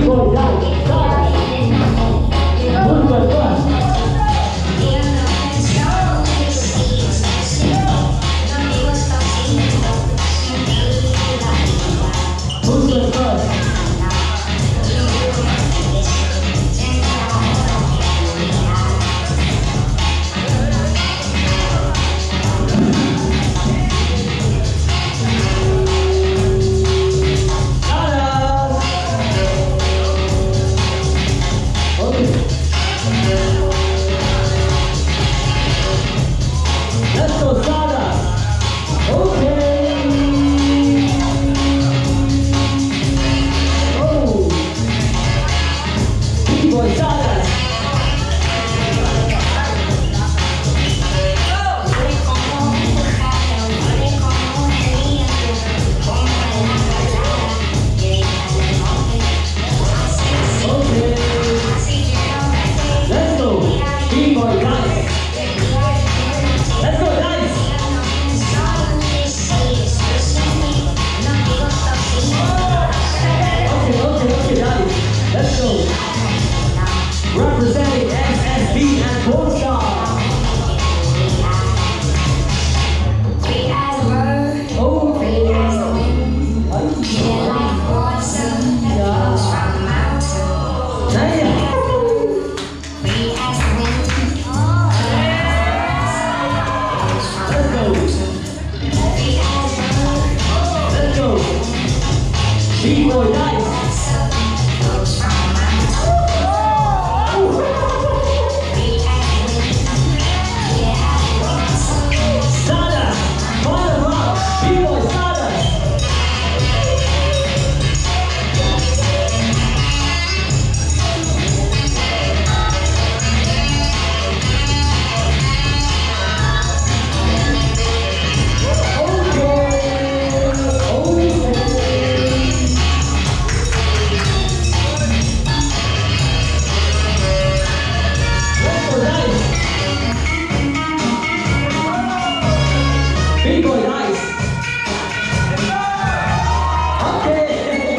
B-boy dice. Muy buen pass. Muy buen pass. Let's go, Sada. Okay. Oh. B-boy Sada. Okay. Let's go. B-boy Dice. Let's go, Dice. Okay, Dice. Let's go. Representing SSB and Polestar. Oh. Let's go. B-boy Dice. Sada. Bottom up. B-boy Sada. B-boy Dice. Okay.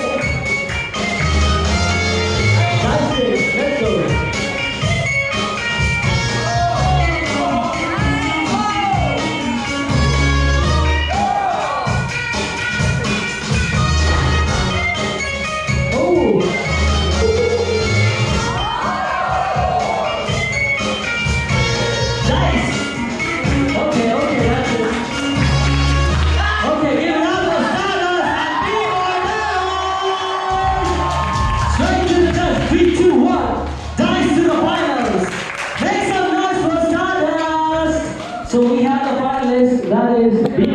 Dice, let's go. Oh. Dice. Okay, that's it. Okay, give it up for Stardust and B-boy Dice! Straight to the test, 3, 2, 1. Dice to the finals. Make some noise for Stardust! So we have the finalists, that is